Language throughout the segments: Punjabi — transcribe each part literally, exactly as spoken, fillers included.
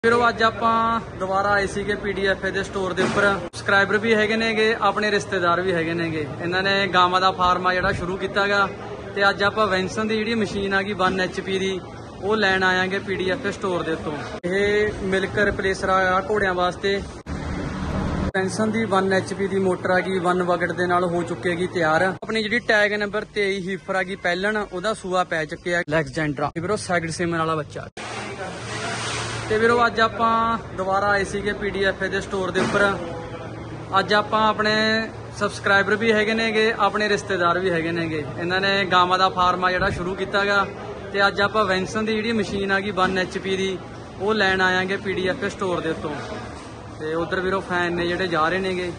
फिर अज आप दोबारा आए थे पी डी एफ के स्टोर के उपर सबसक्राइबर भी है ने, अपने रिश्तेदार भी है ने। इन्होंने गावां का फार्म आ जो शुरू किया गा। तो अज आप वेंसन की जी मशीन आ गई वन एच पी की वो लैन आया पी डी एफ स्टोर के उत्तों। यह मिल्क रिप्लेसर आ घोड़िया वास्ते। वेंसन की वन एच पी की मोटर आ गई वन वगट के नाल हो चुकेगी तैयार। अपनी जी टैग नंबर तेई हीफर आ गई पैलन वह सूआ पै चुके लैक्सजेंड्रा फिर सैगड सीमन वाला बच्चा। तो ਵੀਰੋ ਅੱਜ ਆਪਾਂ ਦੁਬਾਰਾ ਆਏ ਸੀਗੇ ਪੀ ਡੀ ਐਫ ਦੇ ਸਟੋਰ ਦੇ ਉੱਪਰ। ਅੱਜ ਆਪਾਂ ਆਪਣੇ ਸਬਸਕ੍ਰਾਈਬਰ ਵੀ ਹੈਗੇ ਨੇਗੇ, ਆਪਣੇ ਰਿਸ਼ਤੇਦਾਰ ਵੀ ਹੈਗੇ ਨੇਗੇ। ਇਹਨਾਂ ਨੇ ਗਾਵਾਂ ਦਾ ਫਾਰਮ ਆ ਜਿਹੜਾ ਸ਼ੁਰੂ ਕੀਤਾ ਗਾ। ਤੇ ਅੱਜ ਆਪਾਂ ਵੈਂਸਨ ਦੀ ਜਿਹੜੀ ਮਸ਼ੀਨ ਆ ਗਈ वन एच पी ਦੀ ਉਹ ਲੈਣ ਆਇਆਂਗੇ ਪੀ ਡੀ ਐਫ ਸਟੋਰ ਦੇ ਉੱਤੋਂ। ਤੇ ਉਧਰ ਵੀਰੋ ਫੈਨ ਨੇ ਜਿਹੜੇ ਜਾ ਰਹੇ ਨੇਗੇ।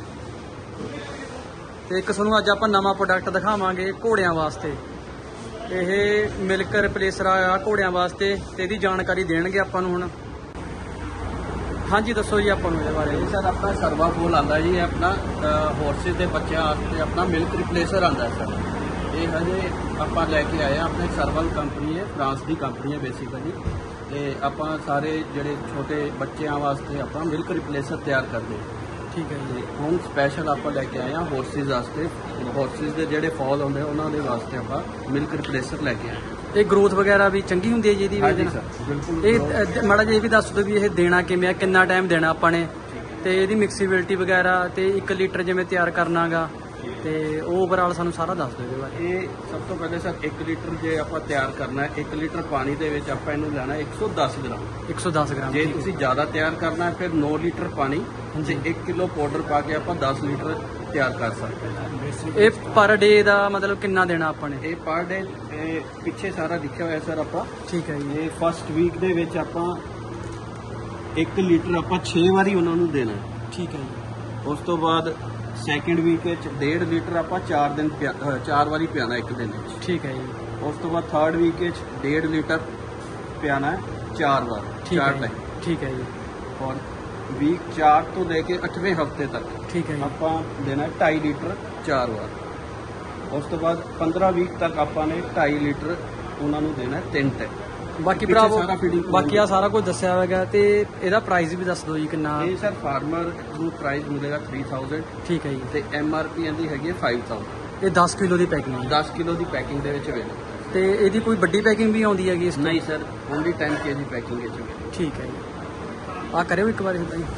ਤੇ ਇੱਕ ਤੁਹਾਨੂੰ ਅੱਜ ਆਪਾਂ ਨਵਾਂ ਪ੍ਰੋਡਕਟ ਦਿਖਾਵਾਂਗੇ ਘੋੜਿਆਂ ਵਾਸਤੇ। ਇਹ ਮਿਲਕ ਰਿਪਲੇਸਰ ਆ ਘੋੜਿਆਂ ਵਾਸਤੇ ਤੇ ਇਹਦੀ ਜਾਣਕਾਰੀ ਦੇਣਗੇ ਆਪਾਂ ਨੂੰ ਹੁਣ। हाँ जी दसो जी आपको बारे जी। सर अपना सर्वाफोल आता जी अपना हॉर्सेस के बच्चों वास्ते अपना मिल्क रिप्लेसर आता है सर। ये हजे आप लैके आए अपने सर्वल कंपनी है, फ्रांस की कंपनी है बेसिकली। तो आप सारे जोड़े छोटे बच्चों वास्ते आप मिल्क रिप्लेसर तैयार करते हैं। ठीक है जी। हम स्पैशल आप लैके आए हैं हॉर्सेस वास्ते। हॉर्सेस के जोड़े फॉल होंगे उन्होंने वास्ते आप मिल्क रिप्लेसर लैके आए। ਇਹ ਗਰੋਥ ਵਗੈਰਾ ਵੀ ਚੰਗੀ ਹੁੰਦੀ ਹੈ ਜੀ ਇਹਦੀ? ਹਾਂਜੀ ਸਰ ਬਿਲਕੁਲ। ਇਹ ਮਾੜਾ ਜਿਹਾ ਇਹ ਵੀ ਦੱਸ ਦਿਓ ਵੀ ਇਹ ਦੇਣਾ ਕਿਵੇਂ ਆ, ਕਿੰਨਾ ਟਾਈਮ ਦੇਣਾ ਆਪਾਂ ਨੇ, ਤੇ ਇਹਦੀ ਮਿਕਸੀਬਿਲਿਟੀ ਵਗੈਰਾ ਤੇ ਇੱਕ ਲੀਟਰ ਜਿਵੇਂ ਤਿਆਰ ਕਰਨਾਗਾ ਤੇ ਉਹ ਓਵਰਆਲ ਸਾਨੂੰ ਸਾਰਾ ਦੱਸ ਦਿਓ ਇਹਦੇ ਬਾਰੇ। ਇਹ ਸਭ ਤੋਂ ਪਹਿਲੇ ਸਰ ਇੱਕ ਲੀਟਰ ਜੇ ਆਪਾਂ ਤਿਆਰ ਕਰਨਾ ਹੈ ਇੱਕ ਲੀਟਰ ਪਾਣੀ ਦੇ ਵਿੱਚ ਆਪਾਂ ਇਹਨੂੰ ਲੈਣਾ ਇੱਕ ਸੌ ਦਸ ਗ੍ਰਾਮ। ਇੱਕ ਸੌ ਦਸ ਗ੍ਰਾਮ। ਜੇ ਤੁਸੀਂ ਜ਼ਿਆਦਾ ਤਿਆਰ ਕਰਨਾ ਹੈ ਫਿਰ ਨੌ ਲੀਟਰ ਪਾਣੀ ਤੇ ਇੱਕ ਕਿਲੋ ਪਾਊਡਰ ਪਾ ਕੇ ਆਪਾਂ ਦਸ ਲੀਟਰ ਤਿਆਰ ਕਰ ਸਕਦੇ ਹਾਂ। ਇਹ ਪਰ ਡੇ ਦਾ ਮਤਲਬ ਕਿੰਨਾ ਦੇਣਾ ਆਪਾਂ ਨੇ? ਇਹ ਪਰ ਡੇ ਪਿੱਛੇ ਸਾਰਾ ਲਿਖਿਆ ਹੋਇਆ ਸਰ ਆਪਾਂ। ਠੀਕ ਹੈ ਜੀ। ਇਹ ਫਸਟ ਵੀਕ ਦੇ ਵਿੱਚ ਆਪਾਂ ਇੱਕ ਲੀਟਰ ਆਪਾਂ ਛੇ ਵਾਰੀ ਉਹਨਾਂ ਨੂੰ ਦੇਣਾ। ਠੀਕ ਹੈ ਜੀ। ਉਸ ਤੋਂ ਬਾਅਦ ਸੈਕਿੰਡ ਵੀਕ ਵਿੱਚ ਡੇਢ ਲੀਟਰ ਆਪਾਂ ਚਾਰ ਦਿਨ ਚਾਰ ਵਾਰੀ ਪਿਆਣਾ ਇੱਕ ਦਿਨ ਵਿੱਚ। ਠੀਕ ਹੈ ਜੀ। ਉਸ ਤੋਂ ਬਾਅਦ ਥਰਡ ਵੀਕ ਵਿੱਚ ਡੇਢ ਲੀਟਰ ਪਿਆਣਾ ਚਾਰ ਵਾਰ ਚਾਰ ਟਾਈਮ। ਠੀਕ ਹੈ ਜੀ। ਔਰ ਵੀਕ ਚਾਰ ਤੋਂ ਲੈ ਕੇ ਅੱਠਵੇਂ ਹਫਤੇ ਤੱਕ ਠੀਕ ਹੈ ਜੀ ਆਪਾਂ ਦੇਣਾ ਢਾਈ ਲੀਟਰ ਚਾਰ ਵਾਰ। ਉਸ ਤੋਂ ਬਾਅਦ ਪੰਦਰਾਂ ਵੀਕ ਤੱਕ ਆਪਾਂ ਨੇ ਢਾਈ ਲੀਟਰ ਉਹਨਾਂ ਨੂੰ ਦੇਣਾ ਤਿੰਨ ਟਾਈਮ। ਬਾਕੀ ਭਰਾਵੋ ਬਾਕੀ ਆ ਸਾਰਾ ਕੁਝ ਦੱਸਿਆ ਹੋਵੇਗਾ। ਤੇ ਇਹਦਾ ਪ੍ਰਾਈਸ ਵੀ ਦੱਸ ਦਿਓ ਜੀ ਕਿੰਨਾ? ਇਹ ਸਰ ਫਾਰਮਰ ਨੂੰ ਪ੍ਰਾਈਸ ਮਿਲੇਗਾ ਥ੍ਰੀ ਥਾਊਜ਼ੈਂਡ। ਠੀਕ ਹੈ ਜੀ। ਤੇ ਐਮ ਆਰ ਪੀ ਇਹਦੀ ਹੈਗੀ ਹੈ ਫਾਈਵ ਥਾਊਜ਼ੈਂਡ। ਇਹ ਦਸ ਕਿਲੋ ਦੀ ਪੈਕਿੰਗ ਹੈ? ਦਸ ਕਿਲੋ ਦੀ ਪੈਕਿੰਗ ਦੇ ਵਿੱਚ ਅਵੇਲੇਬਲ। ਤੇ ਇਹਦੀ ਕੋਈ ਵੱਡੀ ਪੈਕਿੰਗ ਵੀ ਆਉਂਦੀ ਹੈਗੀ ਇਸ ਤੋਂ? ਨਹੀਂ ਸਰ ਓਨਲੀ ਟੈਨ ਕੇ ਜੀ ਪੈਕਿੰਗ ਵਿੱਚ। ਠੀਕ ਹੈ ਜੀ। ਆ ਕਰਿਓ ਇੱਕ ਵਾਰ ਇਦਾਂ ਜੀ।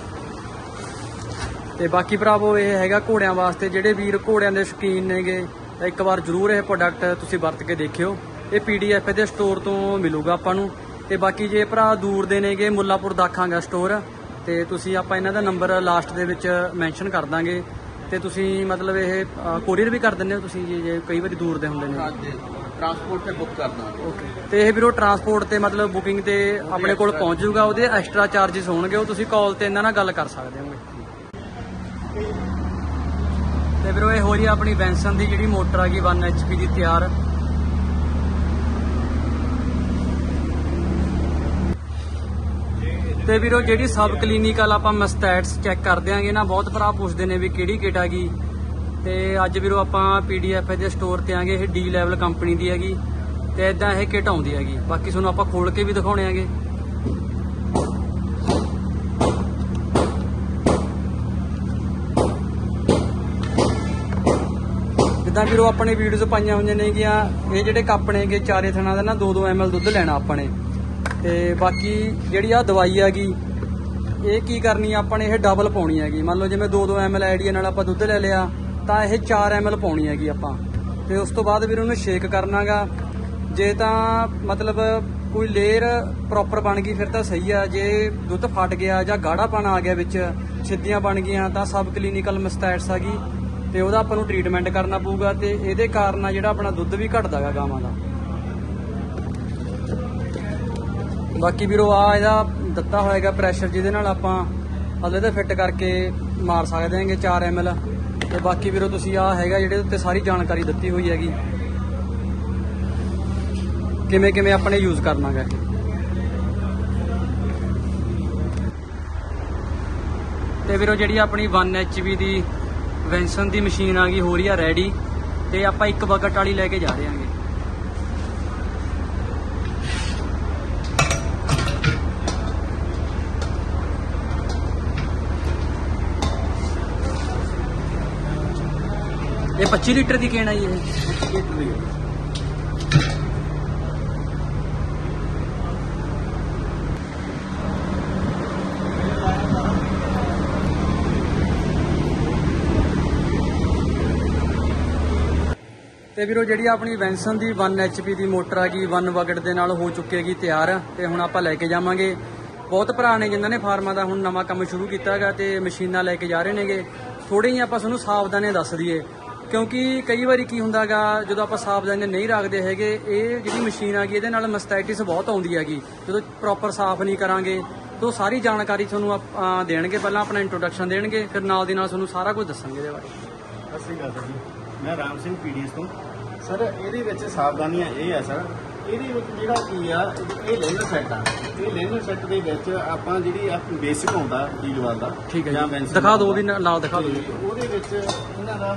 ਤੇ ਬਾਕੀ ਭਰਾਵੋ ਇਹ ਹੈਗਾ ਘੋੜਿਆਂ ਵਾਸਤੇ। ਜਿਹੜੇ ਵੀਰ ਘੋੜਿਆਂ ਦੇ ਸ਼ੌਕੀਨ ਨੇਗੇ ਇੱਕ ਵਾਰ ਜ਼ਰੂਰ ਇਹ ਪ੍ਰੋਡਕਟ ਤੁਸੀਂ ਵਰਤ ਕੇ ਦੇਖਿਓ। ਇਹ ਪੀ ਡੀ ਐਫ ਦੇ ਸਟੋਰ ਤੋਂ ਮਿਲੂਗਾ ਆਪਾਂ ਨੂੰ। ਤੇ ਬਾਕੀ ਜੇ ਭਰਾ ਦੂਰ ਦੇ ਨੇਗੇ ਮੁੱਲਾਪੁਰ ਦਾਖਾਂਗਾ ਸਟੋਰ ਤੇ ਤੁਸੀਂ ਆਪਾਂ ਇਹਨਾਂ ਦਾ ਨੰਬਰ ਲਾਸਟ ਦੇ ਵਿੱਚ ਮੈਂਸ਼ਨ ਕਰ ਦਾਂਗੇ। ਤੇ ਤੁਸੀਂ ਮਤਲਬ ਇਹ ਕੋਰੀਅਰ ਵੀ ਕਰ ਦਿੰਦੇ ਹੋ ਤੁਸੀਂ ਜੀ ਜੇ ਕਈ ਵਾਰੀ ਦੂਰ ਦੇ ਹੁੰਦੇ ਨੇ? ਟਰਾਂਸਪੋਰਟ ਤੇ ਬੁੱਕ ਕਰਨਾ। ਓਕੇ। ਤੇ ਇਹ ਵੀਰੋ ਟਰਾਂਸਪੋਰਟ ਤੇ ਮਤਲਬ ਬੁਕਿੰਗ ਤੇ ਆਪਣੇ ਕੋਲ ਪਹੁੰਚ ਜਾਊਗਾ। ਉਹਦੇ ਐਕਸਟਰਾ ਚਾਰजेस ਹੋਣਗੇ, ਉਹ ਤੁਸੀਂ ਕਾਲ ਤੇ ਇਹਨਾਂ ਨਾਲ ਗੱਲ ਕਰ ਸਕਦੇ ਹੋਗੇ। ਤੇ ਵੀਰੋ ਇਹ ਹੋ ਰਹੀ ਆਪਣੀ ਵੈਂਸਨ ਦੀ ਜਿਹੜੀ ਮੋਟਰ ਆ ਗਈ वन एच पी ਦੀ ਤਿਆਰ। ਤੇ ਵੀਰੋ ਜਿਹੜੀ ਸਬ ਕਲੀਨਿਕਲ ਆਪਾਂ ਮਸਟੈਟਸ ਚੈੱਕ ਕਰ ਦਿਆਂਗੇ ਨਾ, ਬਹੁਤ ਭਰਾ ਪੁੱਛਦੇ ਨੇ ਵੀ ਕਿਹੜੀ ਕਿਟ ਆ ਗਈ। ਤੇ ਅੱਜ ਵੀਰੋ ਆਪਾਂ ਪੀ ਡੀ ਐਫ ਦੇ ਸਟੋਰ ਤੇ ਆਂਗੇ। ਇਹ ਡੀ ਲੈਵਲ ਕੰਪਨੀ ਦੀ ਹੈਗੀ ਤੇ ਇਦਾਂ ਇਹ ਕਿਟ ਆਉਂਦੀ ਹੈਗੀ। ਬਾਕੀ ਤੁਹਾਨੂੰ ਆਪਾਂ ਖੋਲ ਕੇ ਵੀ ਦਿਖਾਉਣੇ ਆਂਗੇ। ਜਿੱਦਾਂ ਵੀਰੋ ਆਪਣੇ ਵੀਡੀਓਜ਼ ਪਾਈਆਂ ਹੋਈਆਂ ਨੇਗੀਆਂ। ਇਹ ਜਿਹੜੇ ਕੱਪ ਨੇਗੇ ਚਾਰੇ ਥਣਾ ਦਾ ਨਾ ਦੋ ਦੋ ਐਮ ਐਲ ਦੁੱਧ ਲੈਣਾ ਆਪਾਂ ਨੇ। ਤੇ ਬਾਕੀ ਜਿਹੜੀ ਆ ਦਵਾਈ ਹੈਗੀ ਇਹ ਕੀ ਕਰਨੀ ਆ ਆਪਾਂ ਨੇ, ਇਹ ਡਬਲ ਪਾਉਣੀ ਹੈਗੀ। ਮੰਨ ਲਓ ਜਿਵੇਂ ਦੋ ਦੋ ਐਮ ਐਲ ਆਈਡੀਆ ਨਾਲ ਆਪਾਂ ਦੁੱਧ ਲੈ ਲਿਆ ਤਾਂ ਇਹ ਚਾਰ ਐਮ ਐਲ ਪਾਉਣੀ ਹੈਗੀ ਆਪਾਂ। ਤੇ ਉਸ ਤੋਂ ਬਾਅਦ ਵੀਰ ਉਹਨੂੰ ਸ਼ੇਕ ਕਰਨਾਗਾ। ਜੇ ਤਾਂ ਮਤਲਬ ਕੋਈ ਲੇਅਰ ਪ੍ਰੋਪਰ ਬਣ ਗਈ ਫਿਰ ਤਾਂ ਸਹੀ ਆ। ਜੇ ਦੁੱਧ ਫਟ ਗਿਆ ਜਾਂ ਗਾੜਾਪਣ ਆ ਗਿਆ ਵਿੱਚ ਛਿੱਦੀਆਂ ਬਣ ਗਈਆਂ ਤਾਂ ਸਬ ਕਲੀਨਿਕਲ ਮਸਟੈਟਸ ਹੈਗੀ ਤੇ ਉਹਦਾ ਆਪਾਂ ਨੂੰ ਟ੍ਰੀਟਮੈਂਟ ਕਰਨਾ ਪਊਗਾ। ਤੇ ਇਹਦੇ ਕਾਰਨ ਜਿਹੜਾ ਆਪਣਾ ਦੁੱਧ ਵੀ ਘਟਦਾ ਗਾ ਗਾਵਾਂ ਦਾ। ਬਾਕੀ ਵੀਰੋ ਆ ਇਹਦਾ ਦਿੱਤਾ ਹੋਏਗਾ ਪ੍ਰੈਸ਼ਰ ਜਿਹਦੇ ਨਾਲ ਆਪਾਂ ਹਲੇ ਤੇ ਫਿੱਟ ਕਰਕੇ ਮਾਰ ਸਕਦੇ ਹਾਂਗੇ ਚਾਰ ਐਮ ਐਲ। ਤੇ ਬਾਕੀ ਵੀਰੋ ਤੁਸੀਂ ਆ ਹੈਗਾ ਜਿਹੜੇ ਉੱਤੇ ਸਾਰੀ ਜਾਣਕਾਰੀ ਦਿੱਤੀ ਹੋਈ ਹੈਗੀ ਕਿਵੇਂ ਕਿਵੇਂ ਆਪਣੇ ਯੂਜ਼ ਕਰਨਾ ਗਾ। ਤੇ ਵੀਰੋ ਜਿਹੜੀ ਆਪਣੀ वन एच पी ਦੀ ਵੈਂਸਨ ਦੀ ਮਸ਼ੀਨ ਆ ਗਈ ਹੋ ਰਹੀ ਆ ਰੈਡੀ। ਤੇ ਆਪਾਂ ਇੱਕ ਬਕਟ ਵਾਲੀ ਲੈ ਕੇ ਜਾ ਰਹੇ ਹਾਂਗੇ। ਪੱਚੀ ਲੀਟਰ ਦੀ ਕੇਨ ਆ ਜੀ ਇਹ? ਪੱਚੀ ਲੀਟਰ ਦੀ ਹੈ। ਤੇ ਵੀਰੋ ਜਿਹੜੀ ਆਪਣੀ ਵੈਂਸਨ ਦੀ वन एच पी ਦੀ ਮੋਟਰ ਆ ਗਈ वन ਵਗਟ ਦੇ ਨਾਲ ਹੋ ਚੁੱਕੇਗੀ ਤਿਆਰ, ਤੇ ਹੁਣ ਆਪਾਂ ਲੈ ਕੇ ਜਾਵਾਂਗੇ। ਬਹੁਤ ਭਰਾ ਨੇ ਜਿਨ੍ਹਾਂ ਨੇ ਫਾਰਮਾਂ ਦਾ ਹੁਣ ਨਵਾਂ ਕੰਮ ਸ਼ੁਰੂ ਕੀਤਾ ਹੈਗਾ ਤੇ ਮਸ਼ੀਨਾਂ ਲੈ ਕੇ ਜਾ ਰਹੇ ਨੇਗੇ। ਥੋੜ੍ਹੀ ਜਿਹੀ ਆਪਾਂ ਤੁਹਾਨੂੰ ਸਾਵਧਾਨੀਆਂ ਦੱਸ ਦਈਏ, ਕਿਉਂਕਿ ਕਈ ਵਾਰੀ ਕੀ ਹੁੰਦਾ ਗਾ ਜਦੋਂ ਆਪਾਂ ਸਾਵਧਾਨੀਆਂ ਨਹੀਂ ਰੱਖਦੇ ਹੈਗੇ, ਇਹ ਜਿਹੜੀ ਮਸ਼ੀਨ ਆ ਗਈ ਇਹਦੇ ਨਾਲ ਮਸਟੈਟਿਸ ਬਹੁਤ ਆਉਂਦੀ ਹੈਗੀ। ਜਦੋਂ ਪ੍ਰੋਪਰ ਸਾਫ਼ ਨਹੀਂ ਕਰਾਂਗੇ ਤਾਂ ਸਾਰੀ ਜਾਣਕਾਰੀ ਤੁਹਾਨੂੰ ਆਪਾਂ ਦੇਣਗੇ। ਪਹਿਲਾਂ ਆਪਣਾ ਇੰਟਰੋਡਕਸ਼ਨ ਦੇਣਗੇ, ਫਿਰ ਨਾਲ ਦੀ ਨਾਲ ਤੁਹਾਨੂੰ ਸਾਰਾ ਕੁਝ ਦੱਸਣਗੇ ਇਹਦੇ ਬਾਰੇ। ਸਤਿ ਸ਼੍ਰੀ ਅਕਾਲ ਸਰ ਜੀ, ਮੈਂ ਰਾਮ ਸਿੰਘ ਪੀਡੀਐਸ ਤੋਂ। ਸਰ ਇਹਦੇ ਵਿੱਚ ਸਾਵਧਾਨੀਆਂ ਇਹ ਆ ਸਰ, ਇਹਦੇ ਵਿੱਚ ਜਿਹੜਾ ਕੀ ਆ ਇਹ ਲੈਨਰ ਸੈੱਟ ਆ। ਇਹ ਲੈਨਰ ਸੈੱਟ ਦੇ ਵਿੱਚ ਆਪਾਂ ਜਿਹੜੀ ਆਪਣੀ ਬੇਸਿਕ ਹੁੰਦਾ ਡੀਲਵਾਲ ਦਾ, ਠੀਕ ਹੈ ਜਾਂ ਜੀ, ਵੈਂਸਨ ਦਿਖਾ ਦਿਓ ਦਾ, ਉਹਦੀ ਨਾਲ ਦਿਖਾ ਦਿਓ। ਤੇ ਉਹਦੇ ਵਿੱਚ ਇਹਨਾਂ ਦਾ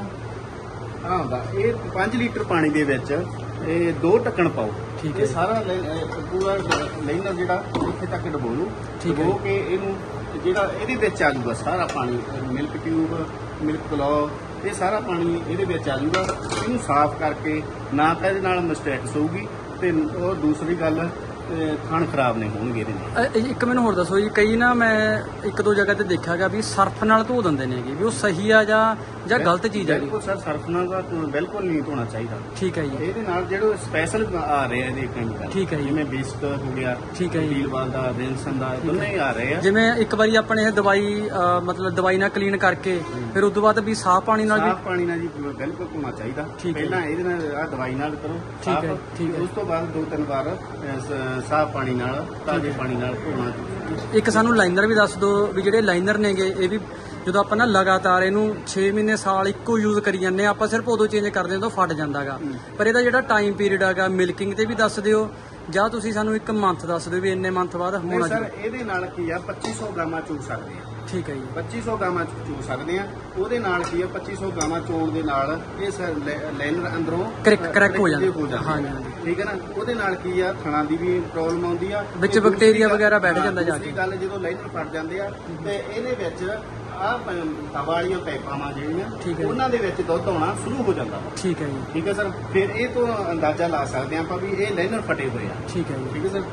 ਆ ਹੁੰਦਾ, ਇਹ ਪੰਜ ਲੀਟਰ ਪਾਣੀ ਦੇ ਵਿੱਚ ਇਹ ਦੋ ਢੱਕਣ ਪਾਓ। ਠੀਕ ਹੈ ਇਹ ਜੀ। ਸਾਰਾ ਲੈ- ਅਹ ਪੂਰਾ ਲੈਨਰ ਜਿਹੜਾ ਇੱਥੇ ਤੱਕ ਡਬੋ ਲਓ। ਠੀਕ ਹੈ। ਡਬੋ ਕੇ ਇਹਨੂੰ ਜਿਹੜਾ ਇਹਦੇ ਵਿੱਚ ਆ ਜਾਊਗਾ ਸਾਰਾ ਪਾਣੀ, ਮਿਲਕ ਟਿਊਬ, ਮਿਲਕ ਗਲੋ, ਇਹ ਸਾਰਾ ਪਾਣੀ ਇਹਦੇ ਵਿੱਚ ਆ ਜਾਊਗਾ। ਇਹਨੂੰ ਸਾਫ਼ ਕਰਕੇ ਨਾ ਤਾਂ ਇਹਦੇ ਨਾਲ ਮਿਸਟੇਕਸ ਹੋਊਗੀ, ਤੇ ਉਹ ਦੂਸਰੀ ਗੱਲ ਅਹ ਥਣ ਖਰਾਬ ਨਹੀਂ ਹੋਣਗੇ ਇਹਦੇ ਨਾਲ। ਅ, ਇੱਕ ਮੈਨੂੰ ਹੋਰ ਦੱਸੋ ਜੀ, ਕਈ ਨਾ ਮੈਂ ਇੱਕ ਦੋ ਜਗ੍ਹਾ ਤੇ ਦੇਖਿਆਗਾ ਵੀ ਸਰਫ ਨਾਲ ਧੋ ਦਿੰਦੇ ਨੇਗੇ, ਵੀ ਉਹ ਸਹੀ ਆ ਜਾਂ ਜਾਂ ਗਲਤ ਚੀਜ਼ ਹੈ? ਬਿਲਕੁਲ ਸਰ, ਸਰਫ ਨਾਲ ਤਾਂ ਬਿਲਕੁਲ ਨਹੀਂ ਧੋਣਾ ਚਾਹੀਦਾ। ਠੀਕ ਹੈ ਜੀ। ਇਹਦੇ ਨਾਲ ਜਿਹੜੇ ਸਪੈਸ਼ਲ ਆ ਰਹੇ ਆ ਇਹਦੇ ਕੈਮੀਕਲ, ਠੀਕ ਹੈ ਜੀ। ਜਿਵੇਂ ਬਿਸਕ ਹੋ ਗਿਆ, ਠੀਕ ਹੈ ਜੀ। ਡੀਲਵਾਲ ਦਾ, ਵਿੰਸਨ ਦਾ, ਦੋਨੇ ਹੀ ਆ ਰਹੇ ਆ। ਜਿਵੇਂ ਇੱਕ ਵਾਰੀ ਆਪਣੇ ਇਹ ਦਵਾਈ ਅ, ਮਤਲਬ ਦਵਾਈ ਨਾਲ ਕਲੀਨ ਕਰਕੇ ਫਿਰ ਉਸ ਤੋਂ ਬਾਅਦ ਵੀ ਸਾਫ਼ ਪਾਣੀ ਨਾਲ ਵੀ? ਸਾਫ਼ ਪਾਣੀ ਨਾਲ ਜੀ ਬਿਲਕੁਲ ਧੋਣਾ ਚਾਹੀਦਾ। ਠੀਕ ਹੈ। ਪਹਿਲਾਂ ਇਹਦੇ ਨਾਲ ਆ ਦਵਾਈ ਨਾਲ ਕਰੋ ਠੀਕ ਹੈ, ਸਾਫ਼, ਠੀਕ ਹੈ। ਉਸ ਤੋਂ ਬਾਅਦ ਦੋ ਤਿੰਨ ਵਾਰ ਅਹ, ਸ- ਸਾਫ਼ ਪਾਣੀ ਨਾਲ, ਤਾਜ਼ੇ ਪਾਣੀ ਨਾਲ ਧੋਣਾ। ਇੱਕ ਸਾਨੂੰ ਲਾਈਨਰ ਵੀ ਦੱਸ ਦਿਓ ਵੀ ਜਿਹੜੇ ਲਾਈਨਰ ਨੇਗੇ ਇਹ ਵੀ ਜਦੋਂ ਆਪਾਂ ਨਾ ਲਗਾਤਾਰ ਇਹਨੂੰ ਛੇ ਮਹੀਨੇ ਸਾਲ ਇੱਕੋ ਯੂਜ਼ ਕਰੀ ਜਾਂਦੇ ਆ, ਆਪਾਂ ਸਿਰਫ ਉਦੋਂ ਚੇਂਜ ਕਰਦੇ ਹਾਂ ਤਾਂ ਫਟ ਜਾਂਦਾਗਾ। ਪਰ ਇਹਦਾ ਜਿਹੜਾ ਟਾਈਮ ਪੀਰੀਅਡ ਹੈਗਾ ਮਿਲਕਿੰਗ ਤੇ ਵੀ ਦੱਸ ਦਿਓ, ਜਾਂ ਤੁਸੀਂ ਸਾਨੂੰ ਇੱਕ ਮੰਥ ਦੱਸ ਦਿਓ ਵੀ ਇੰਨੇ ਮੰਥ ਬਾਅਦ ਨਹੀਂ ਹੋਣਾ ਸਰ, ਚਾਹੀਦਾ। ਇਹਦੇ ਨਾਲ ਕੀ ਆ ਪੱਚੀ ਸੌ ਗ੍ਰਾਮਾਂ ਚੂਸ ਸਕਦੇ ਆ। ਠੀਕ ਹੈ ਜੀ। ਪੱਚੀ ਸੌ ਗ੍ਰਾਮਾਂ ਚੂਸ ਸਕਦੇ ਆ। ਉਹਦੇ ਨਾਲ ਕੀ ਆ ਪੱਚੀ ਸੌ ਗ੍ਰਾਮਾਂ ਚੋਣ ਦੇ ਨਾਲ ਇਹ ਸਰ ਲੈ- ਲੈਨਰ ਅੰਦਰੋਂ ਕਰੈਕ- ਅਹ, ਕਰੈਕ ਹੋ ਜਿਹੇ ਜਾਂਦਾ। ਹਾਂਜੀ, ਹਾਂਜੀ। ਠੀਕ ਹੈ ਨਾ। ਉਹਦੇ ਨਾਲ ਕੀ ਆ ਥਣਾ ਦੀ ਵੀ ਪ੍ਰੋਬਲਮ ਆਉਂਦੀ ਆ, ਵਿੱਚ ਤੇ ਦੂਸਰੀ ਬੈਕਟੀਰੀਆ ਗੱਲ- ਵਗੈਰਾ ਬੈਠ ਹਾਂ, ਜਾਂਦਾ ਜਾ ਕੇ। ਦੂਸਰੀ ਗੱਲ ਜਦੋਂ ਲੈਨਰ ਫਟ ਜਾਂਦੇ ਆ ਤੇ ਇਹਦੇ ਵਿੱਚ ਆ ਹਵਾ ਵਾਲੀਆਂ ਪਾਈਪਾਂ ਆ ਜਿਹੜੀਆਂ, ਠੀਕ ਹੈ। ਉਹਨਾਂ ਦੇ ਵਿੱਚ ਦੁੱਧ ਆਉਣਾ ਸ਼ੁਰੂ ਹੋ ਜਾਂਦਾ ਵਾ। ਠੀਕ ਹੈ ਜੀ। ਠੀਕ ਹੈ ਸਰ। ਫਿਰ ਇਹ ਤੋਂ ਅੰਦਾਜ਼ਾ ਲਾ ਸਕਦੇ ਆ ਆਪਾਂ ਵੀ ਇਹ ਲੈਨਰ ਫਟੇ ਹੋਏ ਆ। ਠੀਕ ਹੈ ਜੀ। ਠੀਕ ਹੈ ਸਰ।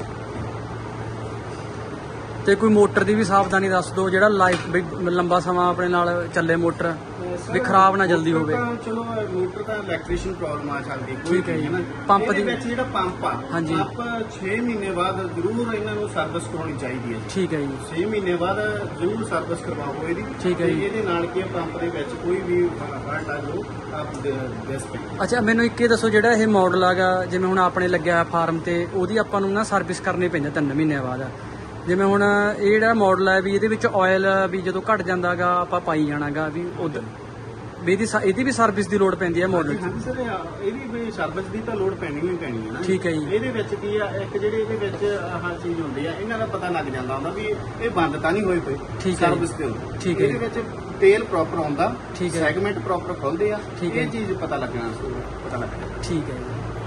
ਤੇ ਕੋਈ ਮੋਟਰ ਦੀ ਵੀ ਸਾਵਧਾਨੀ ਦੱਸ ਦਿਓ, ਜਿਹੜਾ ਲਾਈਫ ਵੀ ਲੰਬਾ ਸਮਾਂ ਆਪਣੇ ਨਾਲ ਚੱਲੇ ਮੋਟਰ, ਵੀ ਖਰਾਬ ਨਾ ਜਲਦੀ ਮੋਟਰ ਹੋਵੇ। ਤਾਂ ਚਲੋ ਮੋਟਰ ਤਾਂ ਇਲੈਕਟ੍ਰੀਸ਼ੀਅਨ ਪ੍ਰੋਬਲਮ ਆ ਸਕਦੀ ਕੋਈ ਠੀਕ ਹੈ ਜੀ। ਨਾ। ਪੰਪ ਇਹਦੇ ਦੀ- ਵਿੱਚ ਜਿਹੜਾ ਪੰਪ ਆ, ਹਾਂਜੀ। ਪੰਪ ਛੇ ਮਹੀਨੇ ਬਾਅਦ ਜ਼ਰੂਰ ਇਹਨਾਂ ਨੂੰ ਸਰਵਿਸ ਕਰਾਉਣੀ ਚਾਹੀਦੀ ਹੈ ਜੀ। ਠੀਕ ਹੈ ਜੀ। ਛੇ ਮਹੀਨੇ ਬਾਅਦ ਜ਼ਰੂਰ ਸਰਵਿਸ ਕਰਵਾਓ ਇਹਦੀ। ਠੀਕ ਹੈ ਤੇ ਜੀ। ਇਹਦੇ ਨਾਲ ਕੀ ਆ, ਪੰਪ ਦੇ ਵਿੱਚ ਕੋਈ ਵੀ ਫਾਲਟ ਆ ਜੋ ਆਪ ਦੇ ਦੇ ਸਕਦੇ। ਅੱਛਾ, ਮੈਨੂੰ ਇੱਕ ਇਹ ਦੱਸੋ, ਜਿਹੜਾ ਇਹ ਮਾਡਲ ਹੈਗਾ ਜਿਵੇਂ ਹੁਣ ਆਪਣੇ ਲੱਗਿਆ ਹੋਇਆ ਫਾਰਮ ਤੇ, ਉਹਦੀ ਆਪਾਂ ਨੂੰ ਨਾ ਸਰਵਿਸ ਕਰਨੀ ਪੈਂਦੀ ਤਿੰਨ ਮਹੀਨਿਆਂ ਬਾਅਦ। ਜਿਵੇਂ ਹੁਣ ਇਹ ਜਿਹੜਾ ਮਾਡਲ ਹੈ ਵੀ ਇਹਦੇ ਵਿੱਚ ਆਇਲ ਵੀ ਜਦੋਂ ਘਟ ਜਾਂਦਾਗਾ ਆਪਾਂ ਪਾਈ ਜਾਣਾਗਾ ਵੀ ਉਦ ਵੀ ਇਹਦੀ ਸ- ਇਹਦੀ ਵੀ ਸਰਵਿਸ ਦੀ ਲੋੜ ਪੈਂਦੀ ਹੈ ਮਾਡਲ 'ਚ? ਹਾਂਜੀ ਸਰ, ਇਹਦੀ ਵੀ ਸਰਵਿਸ ਦੀ ਤਾਂ ਲੋੜ ਪੈਣੀ ਹੀ ਪੈਣੀ ਹੈ ਨਾ। ਠੀਕ ਹੈ ਜੀ। ਇਹਦੇ ਵਿੱਚ ਕੀ ਆ, ਇੱਕ ਜਿਹੜੇ ਇਹਦੇ ਵਿੱਚ ਆਹ ਚੀਜ਼ ਹੁੰਦੀ ਆ, ਇਹਨਾਂ ਦਾ ਪਤਾ ਲੱਗ ਜਾਂਦਾ ਹੁੰਦਾ ਵੀ ਇਹ ਬੰਦ ਤਾਂ ਨਹੀਂ ਹੋਈ ਪਈ ਠੀਕ ਹੈ ਜੀ। ਸਰਵਿਸ ਤੇ ਹੁੰਦੀ। ਠੀਕ ਹੈ ਇਹਦੇ ਵਿੱਚ ਤੇਲ ਪ੍ਰੋਪਰ ਆਉਂਦਾ, ਠੀਕ ਹੈ। ਸੈਗਮੈਂਟ ਪ੍ਰੋਪਰ ਖੁੱਲਦੇ ਆ, ਠੀਕ ਹੈ। ਇਹ ਚੀਜ਼ ਪਤਾ ਲੱਗਣਾ ਸ਼ੁਰੂ ਪਤਾ ਲੱਗਣਾ। ਠੀਕ ਹੈ ਜੀ।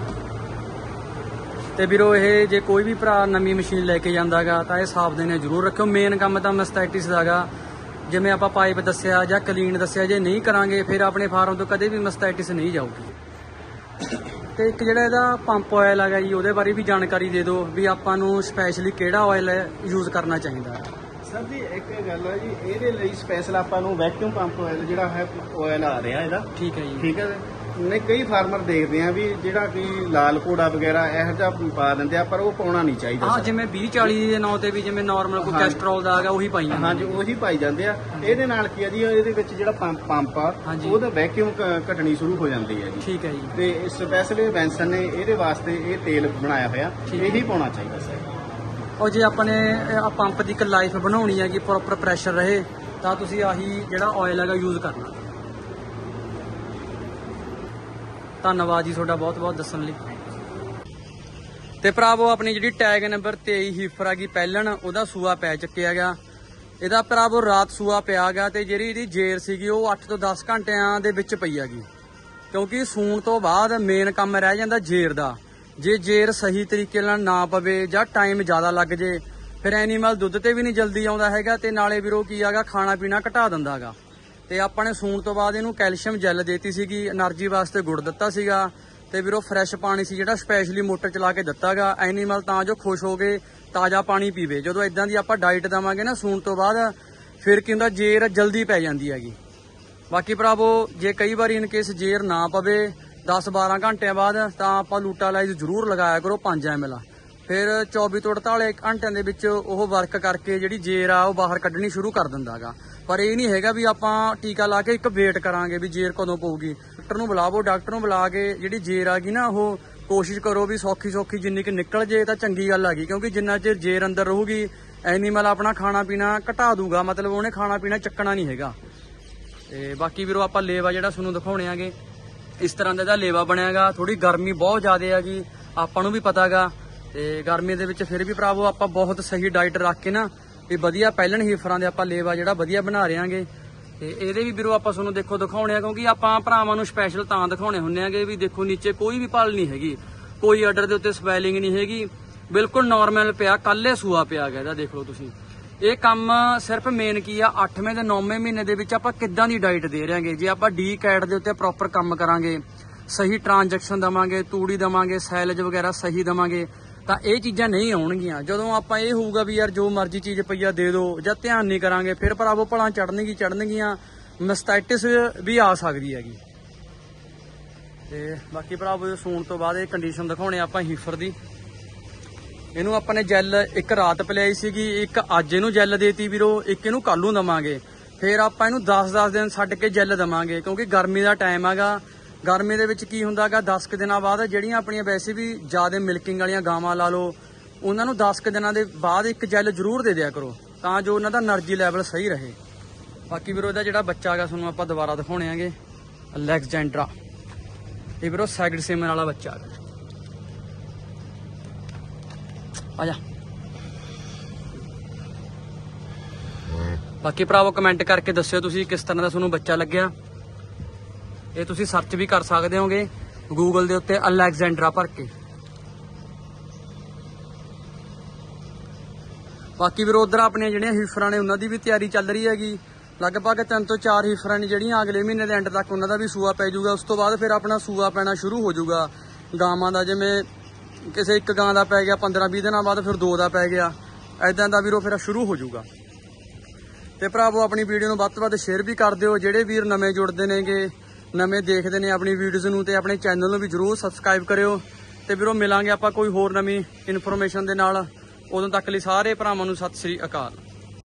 ਤੇ ਵੀਰੋ ਇਹ ਜੇ ਕੋਈ ਵੀ ਭਰਾ ਨਵੀਂ ਮਸ਼ੀਨ ਲੈ ਕੇ ਜਾਂਦਾਗਾ ਤਾਂ ਇਹ ਸਾਵਧਾਨੀਆਂ ਜ਼ਰੂਰ ਰੱਖਿਓ। ਮੇਨ ਕੰਮ ਤਾਂ ਮਸਟੈਟਿਸ ਦਾਗਾ, ਜਿਵੇਂ ਆਪਾਂ ਪਾਈਪ ਦੱਸਿਆ ਜਾਂ ਕਲੀਨ ਦੱਸਿਆ, ਜੇ ਨਹੀਂ ਕਰਾਂਗੇ ਫਿਰ ਆਪਣੇ ਫਾਰਮ ਤੋਂ ਕਦੇ ਵੀ ਮਸਟੈਟਿਸ ਨਹੀਂ ਜਾਊਗੀ। ਤੇ ਇੱਕ ਜਿਹੜਾ ਇਹਦਾ ਪੰਪ ਆਇਲ ਹੈਗਾ ਜੀ, ਉਹਦੇ ਬਾਰੇ ਵੀ ਜਾਣਕਾਰੀ ਦੇ ਦਿਓ ਵੀ ਆਪਾਂ ਨੂੰ ਸਪੈਸ਼ਲੀ ਕਿਹੜਾ ਆਇਲ ਯੂਜ਼ ਕਰਨਾ ਚਾਹੀਦਾ। ਸਰ ਜੀ ਇੱਕ ਗੱਲ ਆ ਜੀ, ਇਹਦੇ ਲਈ ਸਪੈਸ਼ਲ ਆਪਾਂ ਨੂੰ ਵੈਕਿਊਮ ਪੰਪ ਆਇਲ ਜਿਹੜਾ ਹੈ ਆਇਲ ਆ ਰਿਹਾ ਇਹਦਾ। ਠੀਕ ਹੈ ਜੀ। ਠੀਕ ਹੈ। ਨਹੀਂ ਕਈ ਫਾਰਮਰ ਦੇਖਦੇ ਆ ਵੀ ਜਿਹੜਾ ਕਿ ਲਾਲ ਘੋੜਾ ਵਗੈਰਾ ਇਹੋ ਜਿਹਾ ਪਾ ਦਿੰਦੇ ਆ, ਪਰ ਉਹ ਪਾਉਣਾ ਨਹੀਂ ਚਾਹੀਦਾ ਹਾਂ, ਸਰ। ਜਿਵੇਂ ਵੀਹ ਚਾਲੀ ਦੇ ਨਾਂ ਤੇ ਵੀ ਜਿਵੇਂ ਨਾਰਮਲ ਕੋਈ ਹਾਂਜੀ। ਕੈਸਟਰੋਲ ਦਾ ਹੈਗਾ ਉਹੀ ਪਾਈ ਜਾਂਦੇ ਹਾਂਜੀ, ਨੇ। ਉਹੀ ਪਾਈ ਜਾਂਦੇ ਆ। ਇਹਦੇ ਨਾਲ ਕੀ ਆ ਜੀ, ਇਹਦੇ ਵਿੱਚ ਜਿਹੜਾ ਪੰਪ ਪੰਪ ਆ ਹਾਂਜੀ। ਉਹਦਾ ਵੈਕਿਊਮ ਘਟਣੀ ਸ਼ੁਰੂ ਹੋ ਜਾਂਦੀ ਹੈ ਜੀ। ਠੀਕ ਹੈ ਜੀ। ਤੇ ਸਪੈਸ਼ਲੀ ਵੈਂਸਨ ਨੇ ਇਹਦੇ ਵਾਸਤੇ ਇਹ ਤੇਲ ਬਣਾਇਆ ਹੋਇਆ, ਠੀਕ ਹੈ। ਇਹੀ ਪਾਉਣਾ ਚਾਹੀਦਾ ਸਰ। ਔਰ ਜੇ ਆਪਣੇ ਆ ਪੰਪ ਦੀ ਇੱਕ ਲਾਈਫ ਬਣਾਉਣੀ ਹੈ ਕਿ ਪ੍ਰੋਪਰ ਪ੍ਰੈਸ਼ਰ ਰਹੇ, ਤਾਂ ਤੁਸੀਂ ਆਹੀ ਜਿਹੜਾ ਆਇਲ ਹੈਗਾ ਯੂਜ਼ ਕਰਨਾ। ਧੰਨਵਾਦ ਜੀ ਤੁਹਾਡਾ ਬਹੁਤ ਬਹੁਤ ਦੱਸਣ ਲਈ। ਤੇ ਭਰਾਵੋ ਆਪਣੀ ਜਿਹੜੀ ਟੈਗ ਨੰਬਰ ਤੇਈ ਹੀਫਰ ਹੈਗੀ ਪਹਿਲਣ, ਉਹਦਾ ਸੂਆ ਪੈ ਚੁੱਕਿਆ ਗਿਆ। ਇਹਦਾ ਭਰਾਵੋ ਰਾਤ ਸੂਆ ਪਿਆ ਗਿਆ ਤੇ ਜਿਹੜੀ ਇਹਦੀ ਜੇਰ ਸੀਗੀ ਉਹ ਅੱਠ ਤੋਂ ਦਸ ਘੰਟਿਆਂ ਦੇ ਵਿੱਚ ਪਈ ਹੈਗੀ, ਕਿਉਂਕਿ ਸੂਣ ਤੋਂ ਬਾਅਦ ਮੇਨ ਕੰਮ ਰਹਿ ਜਾਂਦਾ ਜੇਰ ਦਾ। ਜੇ ਜੇਰ ਸਹੀ ਤਰੀਕੇ ਨਾਲ ਨਾ ਪਵੇ ਜਾਂ ਟਾਈਮ ਜ਼ਿਆਦਾ ਲੱਗ ਜੇ, ਫਿਰ ਐਨੀਮਲ ਦੁੱਧ ਤੇ ਵੀ ਨਹੀਂ ਜਲਦੀ ਆਉਂਦਾ ਹੈਗਾ, ਤੇ ਨਾਲੇ ਵੀਰੋ ਕੀ ਹੈਗਾ ਖਾਣਾ ਪੀਣਾ ਘਟਾ ਦਿੰਦਾ ਹੈਗਾ। ਤੇ ਆਪਾਂ ਨੇ ਸੂਣ ਤੋਂ ਬਾਅਦ ਇਹਨੂੰ ਕੈਲਸ਼ੀਅਮ ਜੈਲ ਦੇਤੀ ਸੀਗੀ, એનર્ਜੀ ਵਾਸਤੇ ਗੁੜ ਦਿੱਤਾ ਸੀਗਾ ਤੇ ਵੀਰੋ ਫਰੈਸ਼ ਪਾਣੀ ਸੀ ਜਿਹੜਾ ਸਪੈਸ਼ਲੀ ਮੋਟਰ ਚਲਾ ਕੇ ਦਿੱਤਾਗਾ ਐਨੀਮਲ ਤਾਂ ਜੋ ਖੁਸ਼ ਹੋ ਕੇ ਤਾਜ਼ਾ ਪਾਣੀ ਪੀਵੇ। ਜਦੋਂ ਇਦਾਂ ਦੀ ਆਪਾਂ ਡਾਈਟ ਦੇਵਾਂਗੇ ਨਾ ਸੂਣ ਤੋਂ ਬਾਅਦ, ਫਿਰ ਕੀ ਹੁੰਦਾ ਜੇਰ ਜਲਦੀ ਪੈ ਜਾਂਦੀ ਹੈਗੀ। ਬਾਕੀ ਭਰਾਵੋ ਜੇ ਕਈ ਵਾਰੀ ਇਨ ਕੇਸ ਜੇਰ ਨਾ ਪਵੇ ਦਸ ਬਾਰਾਂ ਘੰਟਿਆਂ ਬਾਅਦ ਤਾਂ ਆਪਾਂ ਲੂਟਾਲਾਈਜ਼ ਜ਼ਰੂਰ ਲਗਾਇਆ ਕਰੋ ਪੰਜ ਐਮ ਐਲ। ਫਿਰ ਚੌਵੀ ਤੋਂ ਅੜਤਾਲੀ ਘੰਟਿਆਂ ਦੇ ਵਿੱਚ ਉਹ ਵਰਕ ਕਰਕੇ ਜਿਹੜੀ ਜੇਰ ਆ ਉਹ ਬਾਹਰ ਕੱਢਣੀ ਸ਼ੁਰੂ ਕਰ ਦਿੰਦਾਗਾ। ਪਰ ਇਹ ਨਹੀਂ ਹੈਗਾ ਵੀ ਆਪਾਂ ਟੀਕਾ ਲਾ ਕੇ ਇੱਕ ਵੇਟ ਕਰਾਂਗੇ ਵੀ ਜੇਰ ਕਦੋਂ ਪਊਗੀ। ਡਾਕਟਰ ਨੂੰ ਬੁਲਾਵੋ, ਡਾਕਟਰ ਨੂੰ ਬੁਲਾ ਕੇ ਜਿਹੜੀ ਜੇਰ ਆ ਗਈ ਨਾ ਉਹ ਕੋਸ਼ਿਸ਼ ਕਰੋ ਵੀ ਸੌਖੀ ਸੌਖੀ ਜਿੰਨੀ ਕਿ ਨਿਕਲ ਜੇ ਤਾਂ ਚੰਗੀ ਗੱਲ ਆ ਗਈ, ਕਿਉਂਕਿ ਜਿੰਨਾ ਚਿਰ ਜੇਰ ਅੰਦਰ ਰਹੂਗੀ ਐਨੀਮਲ ਆਪਣਾ ਖਾਣਾ ਪੀਣਾ ਘਟਾ ਦੂਗਾ, ਮਤਲਬ ਉਹਨੇ ਖਾਣਾ ਪੀਣਾ ਚੱਕਣਾ ਨਹੀਂ ਹੈਗਾ। ਤੇ ਬਾਕੀ ਵੀਰੋ ਆਪਾਂ ਲੇਵਾ ਜਿਹੜਾ ਤੁਹਾਨੂੰ ਦਿਖਾਉਣੇ ਆਗੇ, ਇਸ ਤਰ੍ਹਾਂ ਦਾ ਇਹਦਾ ਲੇਵਾ ਬਣਿਆਗਾ। ਥੋੜੀ ਗਰਮੀ ਬਹੁਤ ਜ਼ਿਆਦਾ ਹੈਗੀ, ਆਪਾਂ ਨੂੰ ਵੀ ਪਤਾਗਾ, ਤੇ ਗਰਮੀ ਦੇ ਵਿੱਚ ਫਿਰ ਵੀ ਭਰਾਵੋ ਆਪਾਂ ਬਹੁਤ ਸਹੀ ਡਾਈਟ ਰੱਖ ਕੇ ਨਾ ਵੀ ਵਧੀਆ ਪਹਿਲਣ ਹੀਫਰਾਂ ਦੇ ਆਪਾਂ ਲੇਵਾ ਜਿਹੜਾ ਵਧੀਆ ਬਣਾ ਰਹੇ ਆਂਗੇ। ਤੇ ਇਹਦੇ ਵੀ ਵੀਰੋ ਆਪਾਂ ਤੁਹਾਨੂੰ ਦੇਖੋ ਦਿਖਾਉਣੇ ਆ, ਕਿਉਂਕਿ ਆਪਾਂ ਭਰਾਵਾਂ ਨੂੰ ਸਪੈਸ਼ਲ ਤਾਂ ਦਿਖਾਉਣੇ ਹੁੰਨੇ ਆਗੇ ਵੀ ਦੇਖੋ ਨੀਚੇ ਕੋਈ ਵੀ ਪਲ ਨਹੀਂ ਹੈਗੀ, ਕੋਈ ਆਰਡਰ ਦੇ ਉੱਤੇ ਸਵੈਲਿੰਗ ਨਹੀਂ ਹੈਗੀ, ਬਿਲਕੁਲ ਨਾਰਮਲ ਪਿਆ, ਕੱਲੇ ਸੂਆ ਪਿਆ ਗਿਆ ਇਹਦਾ ਦੇਖ ਲਓ ਤੁਸੀਂ। ਇਹ ਕੰਮ ਸਿਰਫ ਮੇਨ ਕੀ ਆ ਅੱਠਵੇਂ ਤੇ ਨੌਵੇਂ ਮਹੀਨੇ ਦੇ ਵਿੱਚ ਆਪਾਂ ਕਿੱਦਾਂ ਦੀ ਡਾਈਟ ਦੇ ਰਹੇ ਜੇ ਆਪਾਂ ਡੀ ਕੈਟ ਦੇ ਉੱਤੇ ਪ੍ਰੋਪਰ ਕੰਮ ਕਰਾਂਗੇ, ਸਹੀ ਟ੍ਰਾਂਜੈਕਸ਼ਨ ਦਵਾਂਗੇ, ਤੂੜੀ ਦਵਾਂਗੇ, ਸੈਲਜ ਵਗੈਰਾ ਸਹੀ ਦਵਾਂਗੇ ਤਾਂ ਇਹ ਚੀਜ਼ਾਂ ਨਹੀਂ ਆਉਣਗੀਆਂ। ਜਦੋਂ ਆਪਾਂ ਇਹ ਹੋਊਗਾ ਵੀ ਯਾਰ ਜੋ ਮਰਜ਼ੀ ਚੀਜ਼ ਪਈਆ ਦੇ ਦਿਓ ਜਾਂ ਧਿਆਨ ਨਹੀਂ ਕਰਾਂਗੇ, ਫਿਰ ਭਰਾਵੋ ਭਲਾਂ ਚੜਨਗੀ ਚੜਨਗੀਆਂ, ਮਸਟਾਈਟਿਸ ਵੀ ਆ ਸਕਦੀ ਹੈਗੀ। ਤੇ ਬਾਕੀ ਭਰਾਵੋ ਸੂਣ ਤੋਂ ਬਾਅਦ ਇਹ ਕੰਡੀਸ਼ਨ ਦਿਖਾਉਣੇ ਆਪਾਂ ਹੀਫਰ ਦੀ। ਇਹਨੂੰ ਆਪਾਂ ਨੇ ਜੈਲ ਇੱਕ ਰਾਤ ਪਿਲਾਈ ਸੀਗੀ, ਇੱਕ ਅੱਜ ਇਹਨੂੰ ਜੈਲ ਦੇਤੀ ਵੀਰੋ, ਇੱਕ ਇਹਨੂੰ ਕੱਲ ਨੂੰ ਦਵਾਂਗੇ। ਫਿਰ ਆਪਾਂ ਇਹਨੂੰ ਦਸ ਦਸ ਦਿਨ ਛੱਡ ਕੇ ਜੈਲ ਦਵਾਂਗੇ, ਕਿਉਂਕਿ ਗਰਮੀ ਦਾ ਟਾਈਮ ਹੈਗਾ। ਗਰਮੀ ਦੇ ਵਿੱਚ ਕੀ ਹੁੰਦਾਗਾ ਦਸ ਕੁ ਦਿਨਾਂ ਬਾਅਦ ਜਿਹੜੀਆਂ ਆਪਣੀਆਂ ਵੈਸੇ ਵੀ ਜ਼ਿਆਦਾ ਮਿਲਕਿੰਗ ਵਾਲੀਆਂ ਗਾਵਾਂ ਲਾ ਲਓ, ਉਹਨਾਂ ਨੂੰ ਦਸ ਕੁ ਦਿਨਾਂ ਦੇ ਬਾਅਦ ਇੱਕ ਜੈਲ ਜ਼ਰੂਰ ਦੇ ਦਿਆ ਕਰੋ ਤਾਂ ਜੋ ਉਹਨਾਂ ਦਾ એનર્ਜੀ ਲੈਵਲ ਸਹੀ ਰਹੇ। ਬਾਕੀ ਵੀਰੋ ਇਹਦਾ ਜਿਹੜਾ ਬੱਚਾ ਹੈਗਾ ਤੁਹਾਨੂੰ ਆਪਾਂ ਦੁਬਾਰਾ ਦਿਖਾਉਣੇ ਆਂਗੇ, ਅਲੈਗਜ਼ੈਂਡਰਾ। ਇਹ ਵੀਰੋ ਸੈਗਡ ਸੀਮਨ ਵਾਲਾ ਬੱਚਾ ਹੈਗਾ। ਆ ਜਾ। ਬਾਕੀ ਭਰਾਵੋ ਕਮੈਂਟ ਕਰਕੇ ਦੱਸਿਓ ਤੁਸੀਂ ਕਿਸ ਤਰ੍ਹਾਂ ਦਾ ਤੁਹਾਨੂੰ ਬੱਚਾ ਲੱਗਿਆ। ਇਹ ਤੁਸੀਂ ਸਰਚ ਵੀ ਕਰ ਸਕਦੇ ਹੋਗੇ ਗੂਗਲ ਦੇ ਉੱਤੇ ਅਲੈਗਜ਼ੈਂਡਰਾ ਭਰ ਕੇ। ਬਾਕੀ ਵੀਰੋ ਉਧਰ ਆਪਣੀਆਂ ਜਿਹੜੀਆਂ ਹੀਫਰਾਂ ਨੇ ਉਹਨਾਂ ਦੀ ਵੀ ਤਿਆਰੀ ਚੱਲ ਰਹੀ ਹੈਗੀ। ਲਗਭਗ ਤਿੰਨ ਤੋਂ ਚਾਰ ਹੀਫਰਾਂ ਨੇ ਜਿਹੜੀਆਂ ਅਗਲੇ ਮਹੀਨੇ ਦੇ ਐਂਡ ਤੱਕ ਉਹਨਾਂ ਦਾ ਵੀ ਸੂਆ ਪੈ ਜਾਊਗਾ। ਉਸ ਤੋਂ ਬਾਅਦ ਫਿਰ ਆਪਣਾ ਸੂਆ ਪੈਣਾ ਸ਼ੁਰੂ ਹੋ ਜਾਊਗਾ ਗਾਵਾਂ ਦਾ। ਜਿਵੇਂ ਕਿਸੇ ਇੱਕ ਗਾਂ ਦਾ ਪੈ ਗਿਆ ਪੰਦਰਾਂ ਵੀਹ ਦਿਨਾਂ ਬਾਅਦ ਫਿਰ ਦੋ ਦਾ ਪੈ ਗਿਆ, ਐਦਾਂ ਦਾ ਵੀਰੋ ਫਿਰ ਸ਼ੁਰੂ ਹੋ ਜਾਊਗਾ। ਤੇ ਭਰਾਵੋ ਆਪਣੀ ਵੀਡੀਓ ਨੂੰ ਵੱਧ ਤੋਂ ਵੱਧ ਸ਼ੇਅਰ ਵੀ ਕਰ ਦਿਓ। ਜਿਹੜੇ ਵੀਰ ਨਵੇਂ ਜੁੜਦੇ ਨੇਗੇ, ਨਵੇਂ ਦੇਖਦੇ ਨੇ ਆਪਣੀ ਵੀਡੀਓਜ਼ ਨੂੰ, ਤੇ ਆਪਣੇ ਚੈਨਲ ਨੂੰ ਵੀ ਜਰੂਰ ਸਬਸਕ੍ਰਾਈਬ ਕਰਿਓ। ਤੇ ਵੀਰੋ ਮਿਲਾਂਗੇ ਆਪਾਂ ਕੋਈ ਹੋਰ ਨਵੀਂ ਇਨਫੋਰਮੇਸ਼ਨ ਦੇ ਨਾਲ, ਉਦੋਂ ਤੱਕ ਲਈ ਸਾਰੇ ਭਰਾਵਾਂ ਨੂੰ ਸਤਿ ਸ੍ਰੀ ਅਕਾਲ।